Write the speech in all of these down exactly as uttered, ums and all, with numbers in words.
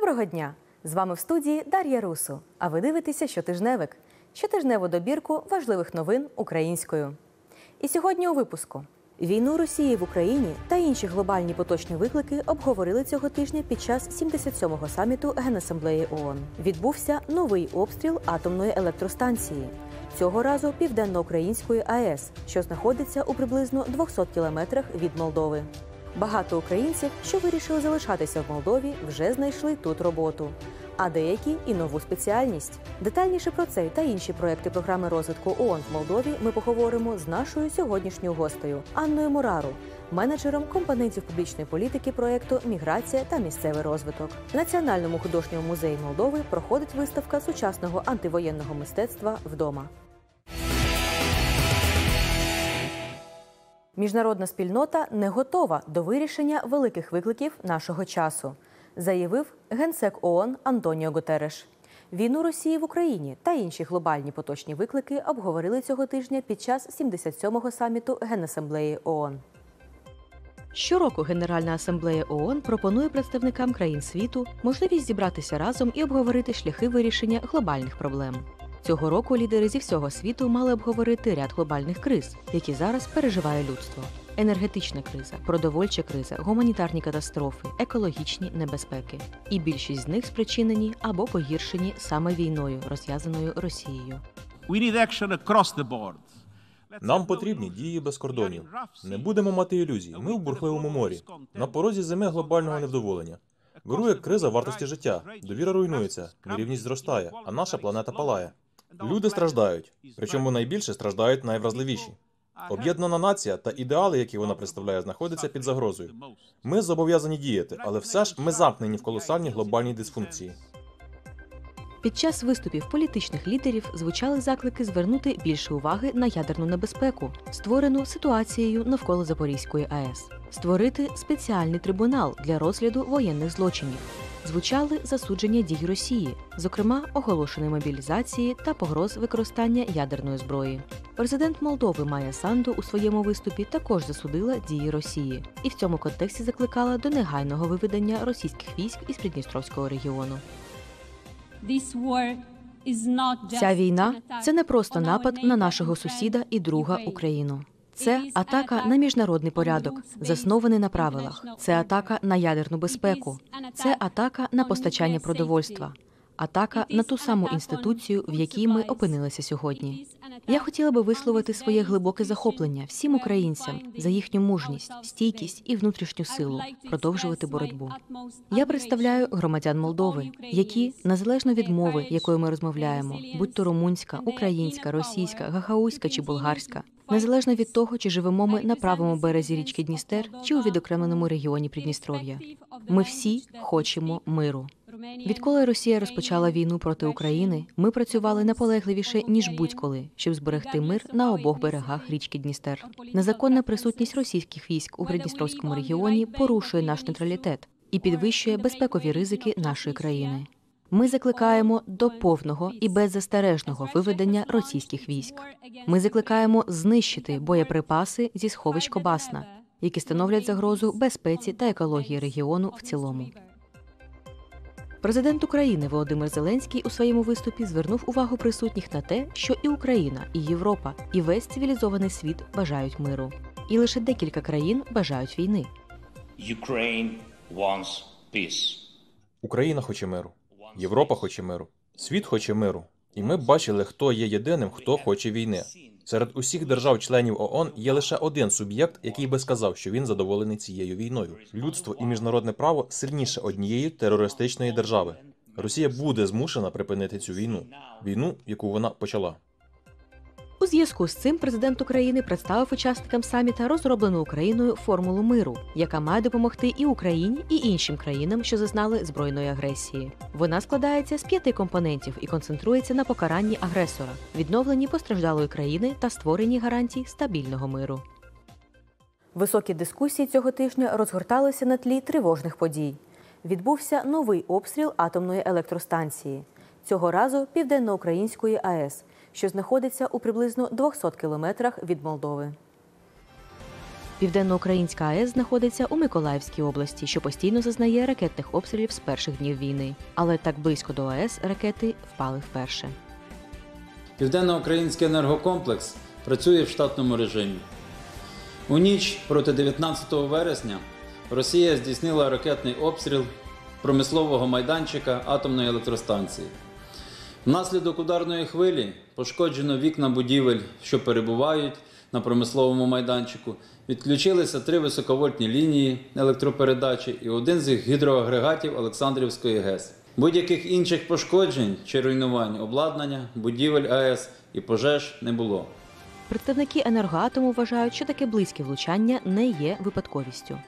Доброго дня! З вами в студії Дар'я Русу, а ви дивитеся «Щотижневик» – щотижневу добірку важливих новин українською. І сьогодні у випуску. Війну Росії в Україні та інші глобальні поточні виклики обговорили цього тижня під час сімдесят сьомого саміту Генасамблеї ООН. Відбувся новий обстріл атомної електростанції. Цього разу Південноукраїнської АЕС, що знаходиться у приблизно двохсот кілометрах від Молдови. Багато українців, що вирішили залишатися в Молдові, вже знайшли тут роботу. А деякі – і нову спеціальність. Детальніше про це та інші проекти програми розвитку ООН в Молдові ми поговоримо з нашою сьогоднішньою гостею Анною Мурару, менеджером компонентів публічної політики проекту «Міграція та місцевий розвиток». В Національному художньому музеї Молдови проходить виставка сучасного антивоєнного мистецтва «Вдома». Міжнародна спільнота не готова до вирішення великих викликів нашого часу, заявив генсек ООН Антоніо Гутерреш. Війну Росії в Україні та інші глобальні поточні виклики обговорили цього тижня під час сімдесят сьомого саміту Генасамблеї ООН. Щороку Генеральна асамблея ООН пропонує представникам країн світу можливість зібратися разом і обговорити шляхи вирішення глобальних проблем. Цього року лідери зі всього світу мали обговорити ряд глобальних криз, які зараз переживає людство. Енергетична криза, продовольча криза, гуманітарні катастрофи, екологічні небезпеки. І більшість з них спричинені або погіршені саме війною, розв'язаною Росією. Нам потрібні дії без кордонів. Не будемо мати ілюзій. Ми в бурхливому морі. На порозі зими глобального невдоволення. Вирує криза вартості життя. Довіра руйнується, нерівність зростає, а наша планета палає. Люди страждають. Причому найбільше страждають найвразливіші. Об'єднана нація та ідеали, які вона представляє, знаходяться під загрозою. Ми зобов'язані діяти, але все ж ми замкнені в колосальній глобальній дисфункції. Під час виступів політичних лідерів звучали заклики звернути більше уваги на ядерну небезпеку, створену ситуацією навколо Запорізької АЕС, створити спеціальний трибунал для розгляду воєнних злочинів. Звучали засудження дій Росії, зокрема оголошеної мобілізації та погроз використання ядерної зброї. Президент Молдови Майя Санду у своєму виступі також засудила дії Росії і в цьому контексті закликала до негайного виведення російських військ із Придністровського регіону. Ця війна – це не просто напад на нашого сусіда і друга Україну. Це атака на міжнародний порядок, заснований на правилах. Це атака на ядерну безпеку. Це атака на постачання продовольства. Атака на ту саму інституцію, в якій ми опинилися сьогодні. Я хотіла би висловити своє глибоке захоплення всім українцям за їхню мужність, стійкість і внутрішню силу продовжувати боротьбу. Я представляю громадян Молдови, які, незалежно від мови, якою ми розмовляємо, будь то румунська, українська, російська, гагаузька чи болгарська, незалежно від того, чи живемо ми на правому березі річки Дністер, чи у відокремленому регіоні Придністров'я. Ми всі хочемо миру. Відколи Росія розпочала війну проти України, ми працювали наполегливіше, ніж будь-коли, щоб зберегти мир на обох берегах річки Дністер. Незаконна присутність російських військ у Придністровському регіоні порушує наш нейтралітет і підвищує безпекові ризики нашої країни. Ми закликаємо до повного і беззастережного виведення російських військ. Ми закликаємо знищити боєприпаси зі сховищ Кобасна, які становлять загрозу безпеці та екології регіону в цілому. Президент України Володимир Зеленський у своєму виступі звернув увагу присутніх на те, що і Україна, і Європа, і весь цивілізований світ бажають миру. І лише декілька країн бажають війни. Україна хоче миру. Європа хоче миру. Світ хоче миру. І ми бачили, хто є єдиним, хто хоче війни. Серед усіх держав-членів ООН є лише один суб'єкт, який би сказав, що він задоволений цією війною. Людство і міжнародне право сильніше однієї терористичної держави. Росія буде змушена припинити цю війну. Війну, яку вона почала. У зв'язку з цим президент України представив учасникам саміта розроблену Україною формулу миру, яка має допомогти і Україні, і іншим країнам, що зазнали збройної агресії. Вона складається з п'яти компонентів і концентрується на покаранні агресора, відновленні постраждалої країни та створенні гарантій стабільного миру. Високі дискусії цього тижня розгорталися на тлі тривожних подій. Відбувся новий обстріл атомної електростанції. Цього разу Південноукраїнської АЕС, що знаходиться у приблизно двохсот кілометрах від Молдови. Південноукраїнська АЕС знаходиться у Миколаївській області, що постійно зазнає ракетних обстрілів з перших днів війни. Але так близько до АЕС ракети впали вперше. Південноукраїнський енергокомплекс працює в штатному режимі. У ніч проти дев'ятнадцятого вересня Росія здійснила ракетний обстріл промислового майданчика атомної електростанції. Внаслідок ударної хвилі пошкоджено вікна будівель, що перебувають на промисловому майданчику, відключилися три високовольтні лінії електропередачі і один з їх гідроагрегатів Олександрівської ГЕС. Будь-яких інших пошкоджень чи руйнувань обладнання, будівель АЕС і пожеж не було. Представники енергоатому вважають, що таке близьке влучання не є випадковістю.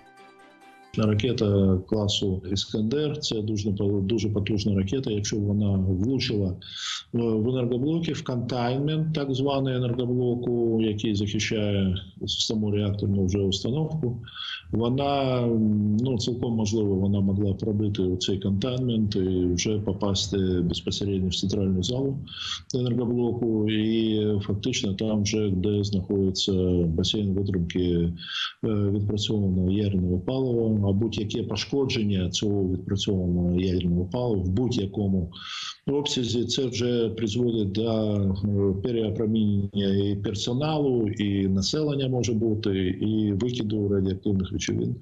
Ракета класу «Іскандер» – це дуже, дуже потужна ракета. Якщо вона влучила в енергоблоки, в контайнмент так званий енергоблоку, який захищає саму реакторну вже установку, вона, ну, цілком можливо, вона могла пробити цей контайнмент і вже попасти безпосередньо в центральну залу енергоблоку. І фактично там вже, де знаходиться басейн витримки відпрацьованого ядерного палива, а будь-яке пошкодження цього відпрацьованого ядерного палива в будь-якому обсязі, це вже призводить до переопромінення і персоналу, і населення може бути, і викиду радіоактивних речовин,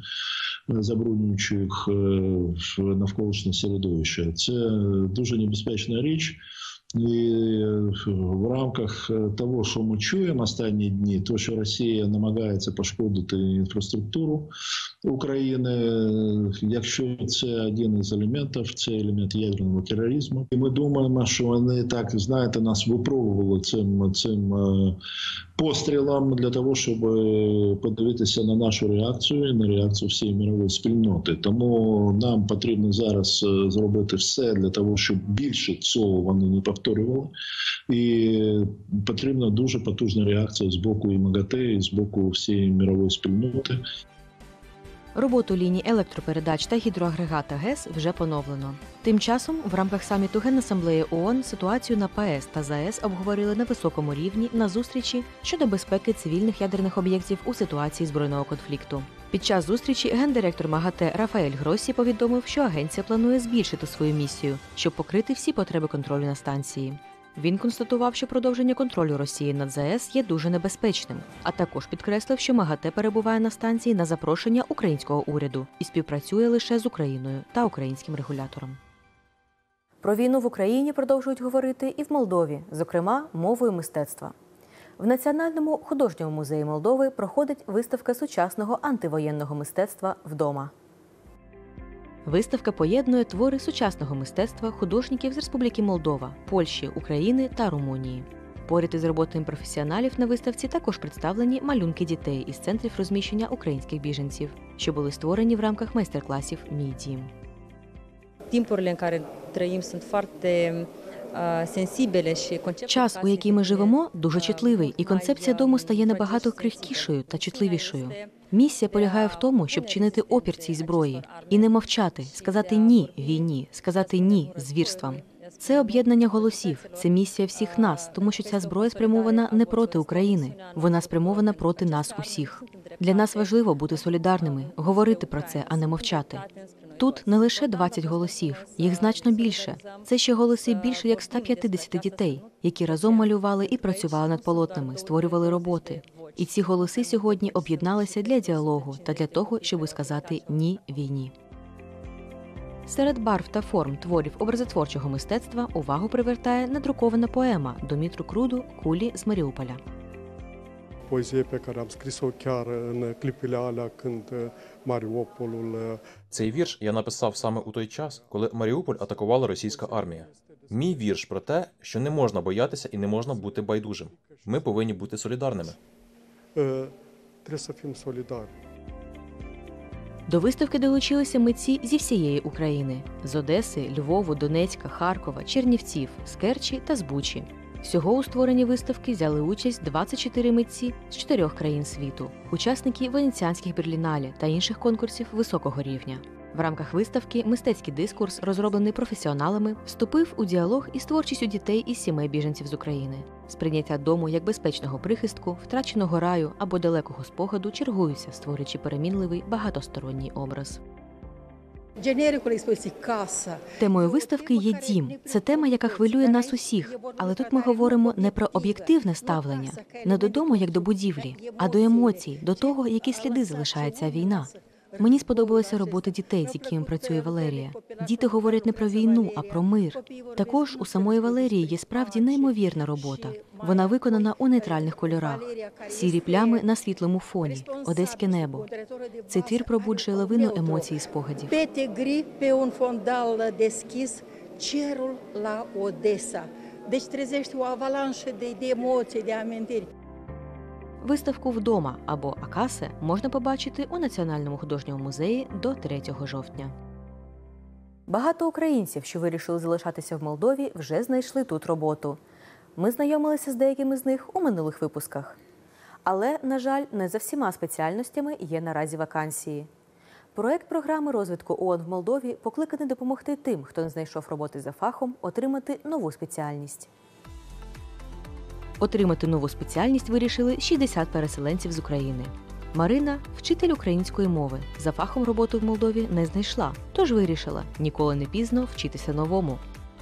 забруднюючих навколишнє середовище. Це дуже небезпечна річ. І в рамках того, що ми чуємо останні дні, то, що Росія намагається пошкодити інфраструктуру України, якщо це один із елементів, це елемент ядерного тероризму. І ми думаємо, що вони так, знаєте, нас випробували цим, цим пострілом для того, щоб подивитися на нашу реакцію і на реакцію всієї мирової спільноти. Тому нам потрібно зараз зробити все для того, щоб більше цього вони не повторювали. І потрібна дуже потужна реакція з боку і МАГАТЕ, і з боку всієї мирової спільноти. Роботу ліній електропередач та гідроагрегата ГЕС вже поновлено. Тим часом, в рамках саміту Генасамблеї ООН ситуацію на ПАЕС та ЗАЕС обговорили на високому рівні на зустрічі щодо безпеки цивільних ядерних об'єктів у ситуації збройного конфлікту. Під час зустрічі гендиректор МАГАТЕ Рафаель Гроссі повідомив, що агенція планує збільшити свою місію, щоб покрити всі потреби контролю на станції. Він констатував, що продовження контролю Росії над ЗАЕС є дуже небезпечним, а також підкреслив, що МАГАТЕ перебуває на станції на запрошення українського уряду і співпрацює лише з Україною та українським регулятором. Про війну в Україні продовжують говорити і в Молдові, зокрема, мовою мистецтва. В Національному художньому музеї Молдови проходить виставка сучасного антивоєнного мистецтва «Вдома». Виставка поєднує твори сучасного мистецтва художників з Республіки Молдова, Польщі, України та Румунії. Поряд із роботами професіоналів на виставці також представлені малюнки дітей із центрів розміщення українських біженців, що були створені в рамках майстер-класів «Мій дім». Час, у який ми живемо, дуже чутливий, і концепція дому стає набагато крихкішою та чутливішою. Місія полягає в тому, щоб чинити опір цій зброї і не мовчати, сказати «ні» війні, сказати «ні» звірствам. Це об'єднання голосів, це місія всіх нас, тому що ця зброя спрямована не проти України, вона спрямована проти нас усіх. Для нас важливо бути солідарними, говорити про це, а не мовчати. Тут не лише двадцять голосів, їх значно більше. Це ще голоси більше як ста п'ятдесят дітей, які разом малювали і працювали над полотнами, створювали роботи. І ці голоси сьогодні об'єдналися для діалогу та для того, щоб сказати «ні» війні. Серед барв та форм творів образотворчого мистецтва увагу привертає надрукована поема Домітру Круду «Кулі з Маріуполя». Poezie pe care am scris-o chiar în clipile alea când Mariupolul. Цей вірш я написав саме у той час, коли Маріуполь атакувала російська армія. Мій вірш про те, що не можна боятися і не можна бути байдужим. Ми повинні бути солідарними. Trebuie să fim solidari. До виставки долучилися митці зі всієї України – з Одеси, Львову, Донецька, Харкова, Чернівців, з Керчі та з Бучі. Всього у створенні виставки взяли участь двадцять чотири митці з чотирьох країн світу, учасники венеціанських берлінале та інших конкурсів високого рівня. В рамках виставки мистецький дискурс, розроблений професіоналами, вступив у діалог із творчістю дітей із сімей біженців з України. Сприйняття дому як безпечного прихистку, втраченого раю або далекого спогаду чергуються, створюючи перемінливий багатосторонній образ. Темою виставки є дім. Це тема, яка хвилює нас усіх. Але тут ми говоримо не про об'єктивне ставлення, не до дому, як до будівлі, а до емоцій, до того, які сліди залишає ця війна. Мені сподобалася робота дітей, з якими працює Валерія. Діти говорять не про війну, а про мир. Також у самої Валерії є справді неймовірна робота. Вона виконана у нейтральних кольорах. Сірі плями на світлому фоні, одеське небо. Цей твір пробуджує лавину емоцій і спогадів. Виставку «Вдома» або «Акасе» можна побачити у Національному художньому музеї до третього жовтня. Багато українців, що вирішили залишатися в Молдові, вже знайшли тут роботу. Ми знайомилися з деякими з них у минулих випусках. Але, на жаль, не за всіма спеціальностями є наразі вакансії. Проект програми розвитку ООН в Молдові покликаний допомогти тим, хто не знайшов роботи за фахом, отримати нову спеціальність. Отримати нову спеціальність вирішили шістдесят переселенців з України. Марина – вчитель української мови. За фахом роботу в Молдові не знайшла, тож вирішила – ніколи не пізно вчитися новому.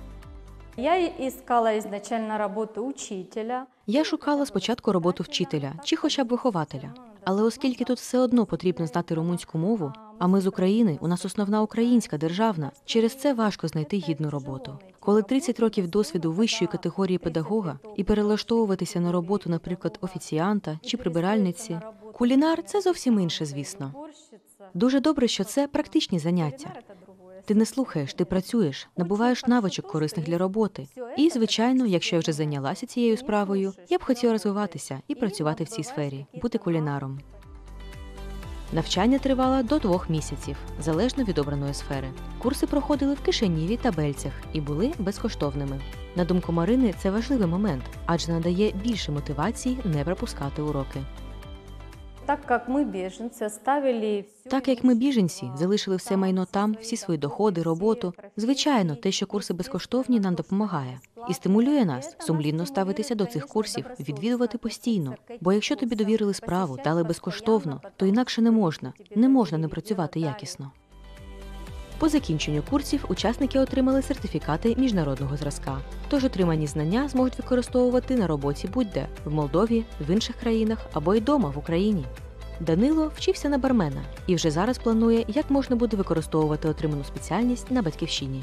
Я искала изначально работу учителя. Я шукала спочатку роботу вчителя чи хоча б вихователя. Але оскільки тут все одно потрібно знати румунську мову, а ми з України, у нас основна українська, державна, через це важко знайти гідну роботу. Коли тридцять років досвіду вищої категорії педагога і перелаштовуватися на роботу, наприклад, офіціанта чи прибиральниці, кулінар – це зовсім інше, звісно. Дуже добре, що це практичні заняття. Ти не слухаєш, ти працюєш, набуваєш навичок корисних для роботи. І, звичайно, якщо я вже зайнялася цією справою, я б хотіла розвиватися і працювати в цій сфері, бути кулінаром. Навчання тривало до двох місяців, залежно від обраної сфери. Курси проходили в Кишинєві та Бельцях і були безкоштовними. На думку Марини, це важливий момент, адже надає більше мотивації не пропускати уроки. Так як ми біженці, оставили... Так як ми біженці, залишили все майно там, всі свої доходи, роботу. Звичайно, те, що курси безкоштовні, нам допомагає. І стимулює нас сумлінно ставитися до цих курсів, відвідувати постійно. Бо якщо тобі довірили справу, дали безкоштовно, то інакше не можна. Не можна не працювати якісно. По закінченню курсів учасники отримали сертифікати міжнародного зразка. Тож отримані знання зможуть використовувати на роботі будь-де – в Молдові, в інших країнах або й дома в Україні. Данило вчився на бармена і вже зараз планує, як можна буде використовувати отриману спеціальність на батьківщині.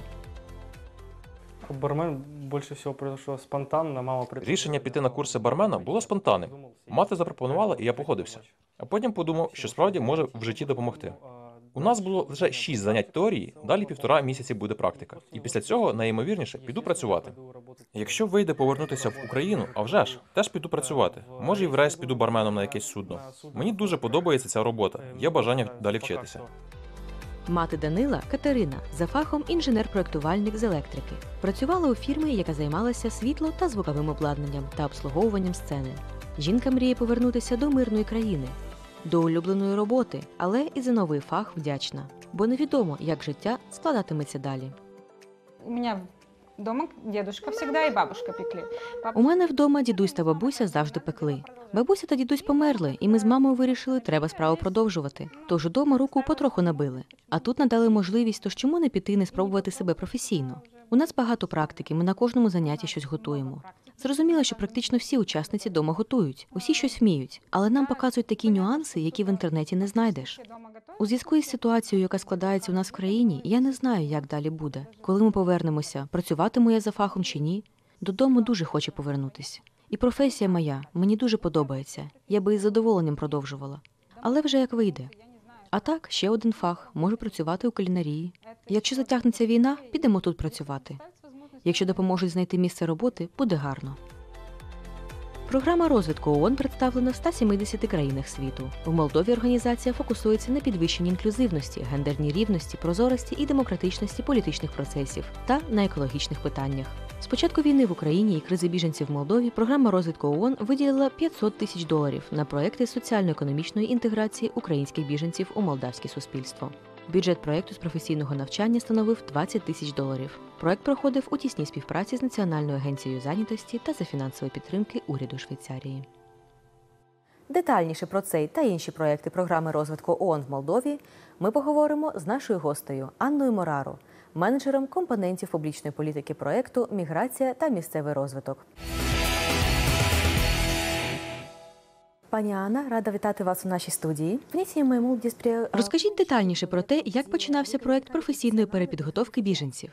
Бармен більше всього пройшло спонтанно, мама прийшла. Рішення піти на курси бармена було спонтанним. Мати запропонувала, і я погодився. А потім подумав, що справді може в житті допомогти. У нас було вже шість занять теорії, далі півтора місяці буде практика. І після цього, найімовірніше, піду працювати. Якщо вийде повернутися в Україну, а вже ж, теж піду працювати. Може і в рейс піду барменом на якесь судно. Мені дуже подобається ця робота, є бажання далі вчитися. Мати Данила – Катерина, за фахом інженер-проєктувальник з електрики. Працювала у фірмі, яка займалася світло- та звуковим обладнанням та обслуговуванням сцени. Жінка мріє повернутися до мирної країни, до улюбленої роботи, але і за новий фах вдячна. Бо невідомо, як життя складатиметься далі. У мене вдома дідусь завжди і бабушка пекли. У мене вдома дідусь та бабуся завжди пекли. Бабуся та дідусь померли, і ми з мамою вирішили, треба справу продовжувати. Тож удома руку потроху набили. А тут надали можливість, тож чому не піти і не спробувати себе професійно? У нас багато практики, ми на кожному занятті щось готуємо. Зрозуміло, що практично всі учасниці дома готують, усі щось вміють, але нам показують такі нюанси, які в інтернеті не знайдеш. У зв'язку із ситуацією, яка складається у нас в країні, я не знаю, як далі буде. Коли ми повернемося, працюватиму я за фахом чи ні, додому дуже хочу повернутися. І професія моя мені дуже подобається, я би із задоволенням продовжувала. Але вже як вийде. А так, ще один фах, можу працювати у кулінарії. Якщо затягнеться війна, підемо тут працювати. Якщо допоможуть знайти місце роботи, буде гарно. Програма розвитку ООН представлена в ста сімдесяти країнах світу. В Молдові організація фокусується на підвищенні інклюзивності, гендерній рівності, прозорості і демократичності політичних процесів та на екологічних питаннях. З початку війни в Україні і кризи біженців в Молдові програма розвитку ООН виділила п'ятсот тисяч доларів на проекти соціально-економічної інтеграції українських біженців у молдавське суспільство. Бюджет проєкту з професійного навчання становив двадцять тисяч доларів. Проєкт проходив у тісній співпраці з Національною агенцією зайнятості та за фінансової підтримки уряду Швейцарії. Детальніше про цей та інші проєкти програми розвитку ООН в Молдові ми поговоримо з нашою гостею Анною Мораро, менеджером компонентів публічної політики проєкту «Міграція та місцевий розвиток». Пані Анна, рада вітати вас у нашій студії. Розкажіть детальніше про те, як починався проєкт професійної перепідготовки біженців.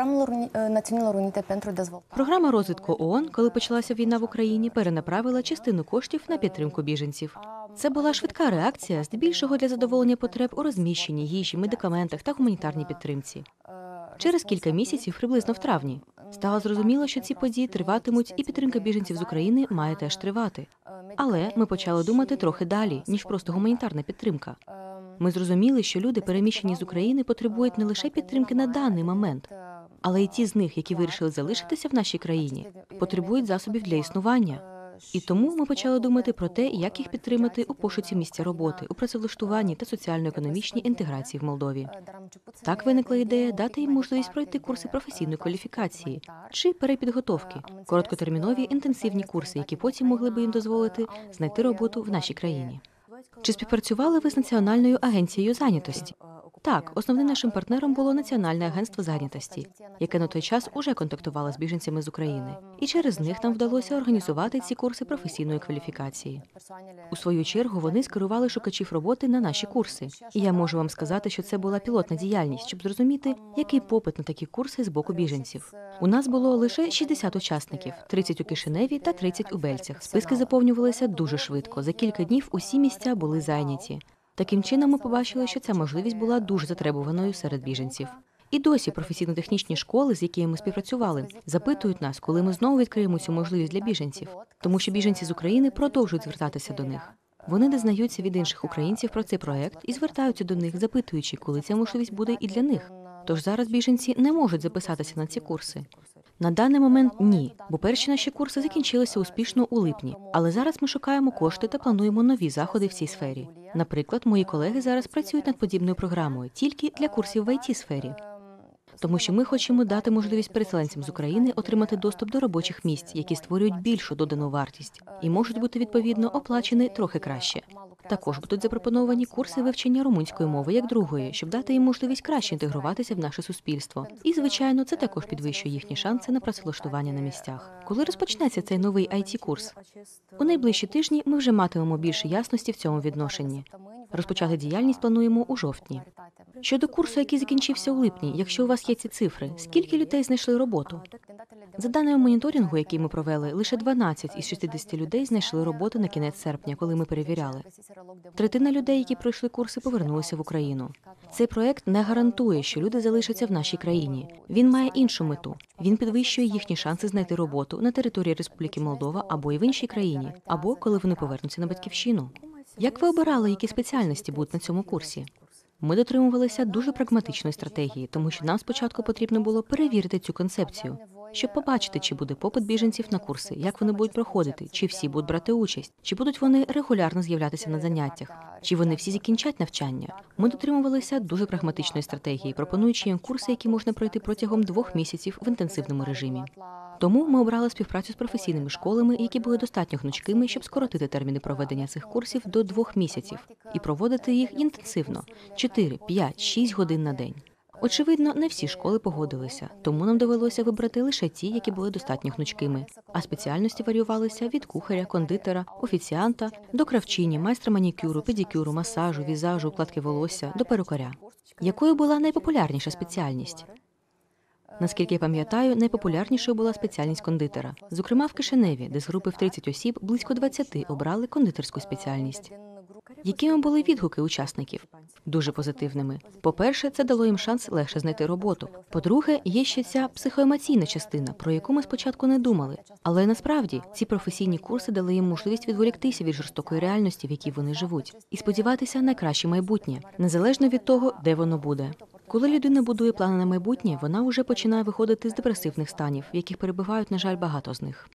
Програма розвитку ООН, коли почалася війна в Україні, перенаправила частину коштів на підтримку біженців. Це була швидка реакція, здебільшого для задоволення потреб у розміщенні, їжі, медикаментах та гуманітарній підтримці. Через кілька місяців, приблизно в травні, стало зрозуміло, що ці події триватимуть і підтримка біженців з України має теж тривати. Але ми почали думати трохи далі, ніж просто гуманітарна підтримка. Ми зрозуміли, що люди, переміщені з України, потребують не лише підтримки на даний момент, але й ті з них, які вирішили залишитися в нашій країні, потребують засобів для існування. І тому ми почали думати про те, як їх підтримати у пошуці місця роботи, у працевлаштуванні та соціально-економічній інтеграції в Молдові. Так виникла ідея дати їм можливість пройти курси професійної кваліфікації чи перепідготовки, короткотермінові інтенсивні курси, які потім могли би їм дозволити знайти роботу в нашій країні. Чи співпрацювали ви з Національною агенцією зайнятості? Так, основним нашим партнером було Національне агентство зайнятості, яке на той час уже контактувало з біженцями з України. І через них нам вдалося організувати ці курси професійної кваліфікації. У свою чергу вони скерували шукачів роботи на наші курси. І я можу вам сказати, що це була пілотна діяльність, щоб зрозуміти, який попит на такі курси з боку біженців. У нас було лише шістдесят учасників, тридцять у Кишиневі та тридцять у Бельцях. Списки заповнювалися дуже швидко. За кілька днів усі місця були зайняті. Таким чином ми побачили, що ця можливість була дуже затребуваною серед біженців. І досі професійно-технічні школи, з якими ми співпрацювали, запитують нас, коли ми знову відкриємо цю можливість для біженців. Тому що біженці з України продовжують звертатися до них. Вони дізнаються від інших українців про цей проєкт і звертаються до них, запитуючи, коли ця можливість буде і для них. Тож зараз біженці не можуть записатися на ці курси. На даний момент – ні, бо перші наші курси закінчилися успішно у липні. Але зараз ми шукаємо кошти та плануємо нові заходи в цій сфері. Наприклад, мої колеги зараз працюють над подібною програмою тільки для курсів в ай ті-сфері. Тому що ми хочемо дати можливість переселенцям з України отримати доступ до робочих місць, які створюють більшу додану вартість і можуть бути, відповідно, оплачені трохи краще. Також будуть запропоновані курси вивчення румунської мови як другої, щоб дати їм можливість краще інтегруватися в наше суспільство. І, звичайно, це також підвищує їхні шанси на працевлаштування на місцях. Коли розпочнеться цей новий ай ті-курс? У найближчі тижні ми вже матимемо більше ясності в цьому відношенні. Розпочати діяльність плануємо у жовтні. Щодо курсу, який закінчився у липні, якщо у вас є ці цифри, скільки людей знайшли роботу? За даними моніторингу, який ми провели, лише дванадцять із шістдесяти людей знайшли роботу на кінець серпня, коли ми перевіряли. Третина людей, які пройшли курси, повернулися в Україну. Цей проєкт не гарантує, що люди залишаться в нашій країні. Він має іншу мету. Він підвищує їхні шанси знайти роботу на території Республіки Молдова або і в іншій країні, або коли вони повернуться на батьківщину. Як ви обирали, які спеціальності будуть на цьому курсі? Ми дотримувалися дуже прагматичної стратегії, тому що нам спочатку потрібно було перевірити цю концепцію, щоб побачити, чи буде попит біженців на курси, як вони будуть проходити, чи всі будуть брати участь, чи будуть вони регулярно з'являтися на заняттях, чи вони всі закінчать навчання. Ми дотримувалися дуже прагматичної стратегії, пропонуючи їм курси, які можна пройти протягом двох місяців в інтенсивному режимі. Тому ми обрали співпрацю з професійними школами, які були достатньо гнучкими, щоб скоротити терміни проведення цих курсів до двох місяців і проводити їх інтенсивно – чотири, п'ять, шість годин на день. Очевидно, не всі школи погодилися, тому нам довелося вибрати лише ті, які були достатньо гнучкими. А спеціальності варіювалися від кухаря, кондитера, офіціанта, до кравчині, майстра манікюру, педикюру, масажу, візажу, укладки волосся, до перукаря. Якою була найпопулярніша спеціальність? Наскільки я пам'ятаю, найпопулярнішою була спеціальність кондитера. Зокрема, в Кишиневі, де з групи в тридцять осіб близько двадцять обрали кондитерську спеціальність. Якими були відгуки учасників? Дуже позитивними. По-перше, це дало їм шанс легше знайти роботу. По-друге, є ще ця психоемоційна частина, про яку ми спочатку не думали. Але насправді, ці професійні курси дали їм можливість відволіктися від жорстокої реальності, в якій вони живуть, і сподіватися на краще майбутнє, незалежно від того, де воно буде. Коли людина будує плани на майбутнє, вона вже починає виходити з депресивних станів, в яких перебувають, на жаль, багато з них.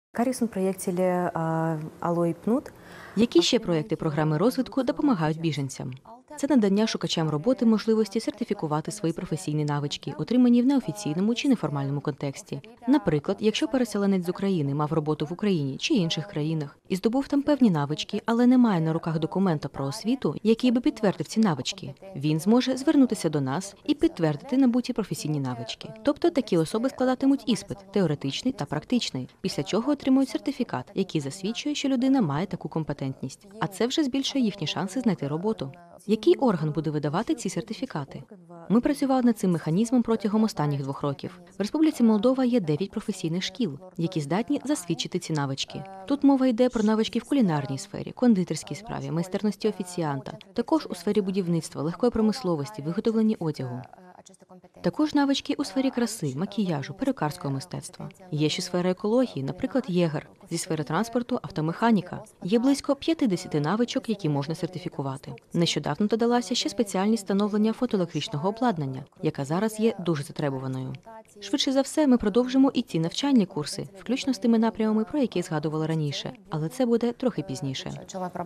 Які ще проєкти програми розвитку допомагають біженцям? Це надання шукачам роботи можливості сертифікувати свої професійні навички, отримані в неофіційному чи неформальному контексті. Наприклад, якщо переселенець з України мав роботу в Україні чи інших країнах і здобув там певні навички, але не має на руках документа про освіту, який би підтвердив ці навички, він зможе звернутися до нас і підтвердити набуті професійні навички. Тобто такі особи складатимуть іспит – теоретичний та практичний, після чого отримують сертифікат, який засвідчує, що людина має таку компетентність. А це вже збільшує їхні шанси знайти роботу. Який орган буде видавати ці сертифікати? Ми працювали над цим механізмом протягом останніх двох років. В Республіці Молдова є дев'ять професійних шкіл, які здатні засвідчити ці навички. Тут мова йде про навички в кулінарній сфері, кондитерській справі, майстерності офіціанта, також у сфері будівництва, легкої промисловості, виготовленні одягу. Також навички у сфері краси, макіяжу, перукарського мистецтва. Є ще сфера екології, наприклад, єгер. Зі сфери транспорту – автомеханіка. Є близько п'ятдесят навичок, які можна сертифікувати. Нещодавно додалася ще спеціальність встановлення фотоелектричного обладнання, яка зараз є дуже затребуваною. Швидше за все, ми продовжимо і ці навчальні курси, включно з тими напрямами, про які згадувала раніше. Але це буде трохи пізніше.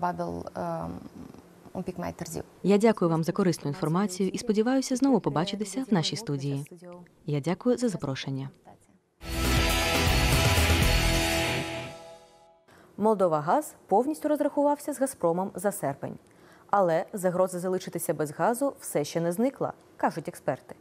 Я дякую вам за корисну інформацію і сподіваюся знову побачитися в нашій студії. Я дякую за запрошення. Молдовагаз повністю розрахувався з «Газпромом» за серпень. Але загроза залишитися без газу все ще не зникла, кажуть експерти.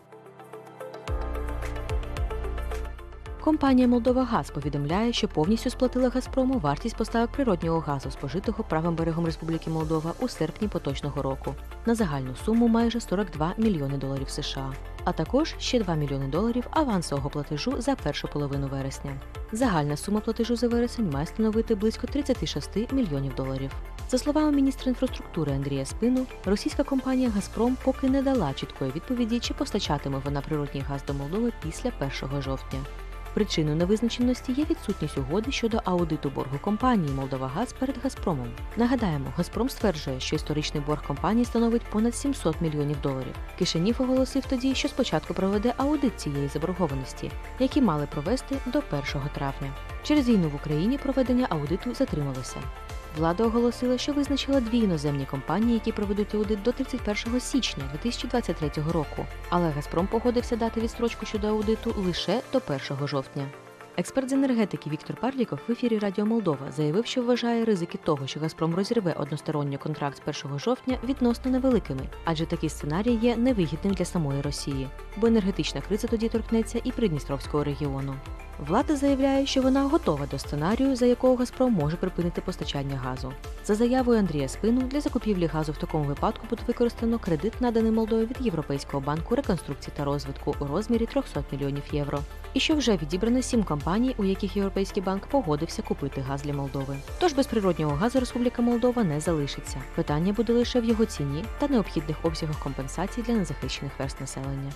Компанія «Молдовагаз» повідомляє, що повністю сплатила «Газпрому» вартість поставок природнього газу, спожитого правим берегом Республіки Молдова у серпні поточного року, на загальну суму майже сорок два мільйони доларів США, а також ще два мільйони доларів авансового платежу за першу половину вересня. Загальна сума платежу за вересень має становити близько тридцять шість мільйонів доларів. За словами міністра інфраструктури Андрія Спину, російська компанія «Газпром» поки не дала чіткої відповіді, чи постачатиме вона природній газ до Молдови після першого жовтня. Причиною невизначеності є відсутність угоди щодо аудиту боргу компанії «Молдовагаз» перед «Газпромом». Нагадаємо, «Газпром» стверджує, що історичний борг компанії становить понад сімсот мільйонів доларів. Кишинєв оголосив тоді, що спочатку проведе аудит цієї заборгованості, який мали провести до першого травня. Через війну в Україні проведення аудиту затрималося. Влада оголосила, що визначила дві іноземні компанії, які проведуть аудит до тридцять першого січня дві тисячі двадцять третього року. Але «Газпром» погодився дати відстрочку щодо аудиту лише до першого жовтня. Експерт з енергетики Віктор Парліков в ефірі Радіо Молдова заявив, що вважає ризики того, що «Газпром» розірве односторонньо контракт з першого жовтня, відносно невеликими, адже такий сценарій є невигідним для самої Росії, бо енергетична криза тоді торкнеться і Придністровського регіону. Влада заявляє, що вона готова до сценарію, за якого «Газпром» може припинити постачання газу. За заявою Андрія Спину, для закупівлі газу в такому випадку буде використано кредит, наданий Молдові від Європейського банку реконструкції та розвитку у розмірі триста мільйонів євро. І що вже відібрано сім компаній, у яких Європейський банк погодився купити газ для Молдови. Тож без природнього газу Республіка Молдова не залишиться. Питання буде лише в його ціні та необхідних обсягах компенсацій для незахищених верств населення.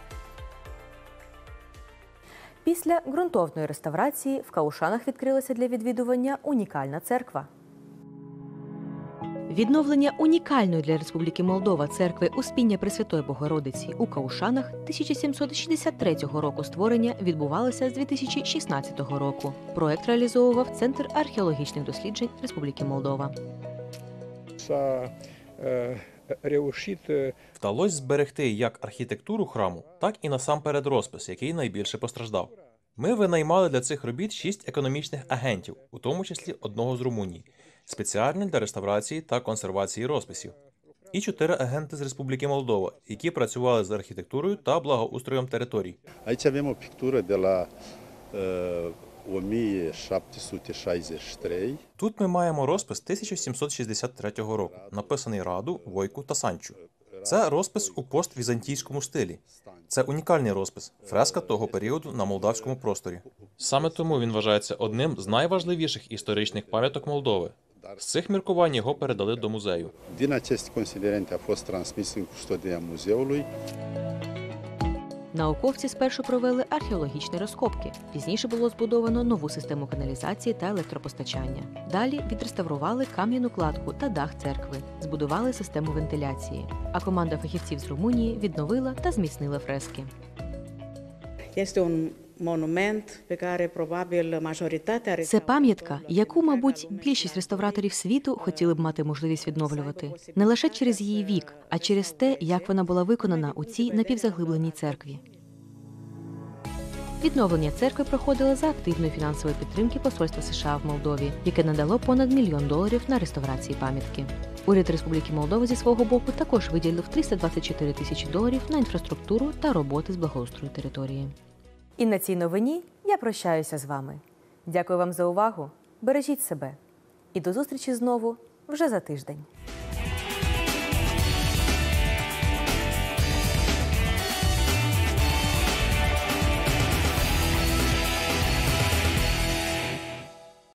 Після ґрунтовної реставрації в Каушанах відкрилася для відвідування унікальна церква. Відновлення унікальної для Республіки Молдова церкви Успіння Пресвятої Богородиці у Каушанах тисяча сімсот шістдесят третього року створення відбувалося з дві тисячі шістнадцятого року. Проект реалізовував Центр археологічних досліджень Республіки Молдова. Вдалося зберегти як архітектуру храму, так і насамперед розпис, який найбільше постраждав. Ми винаймали для цих робіт шість економічних агентів, у тому числі одного з Румунії, спеціально для реставрації та консервації розписів, і чотири агенти з Республіки Молдова, які працювали з архітектурою та благоустроєм територій. Aici avem o pictură de la o mie șapte sute șaizeci și trei. Тут ми маємо розпис тисяча сімсот шістдесят третього року, написаний Раду, Войку та Санчу. Це розпис у поствізантійському стилі. Це унікальний розпис, фреска того періоду на молдавському просторі. Саме тому він вважається одним з найважливіших історичних пам'яток Молдови. З цих міркувань його передали до музею. Din aceste considerente a fost transmis în custodia muzeului. Науковці спершу провели археологічні розкопки. Пізніше було збудовано нову систему каналізації та електропостачання. Далі відреставрували кам'яну кладку та дах церкви, збудували систему вентиляції. А команда фахівців з Румунії відновила та зміцнила фрески. Este un Це пам'ятка, яку, мабуть, більшість реставраторів світу хотіли б мати можливість відновлювати. Не лише через її вік, а через те, як вона була виконана у цій напівзаглибленій церкві. Відновлення церкви проходило за активної фінансової підтримки посольства США в Молдові, яке надало понад мільйон доларів на реставрації пам'ятки. Уряд Республіки Молдова зі свого боку також виділив триста двадцять чотири тисячі доларів на інфраструктуру та роботи з благоустрою території. І на цій новині я прощаюся з вами. Дякую вам за увагу, бережіть себе. І до зустрічі знову вже за тиждень.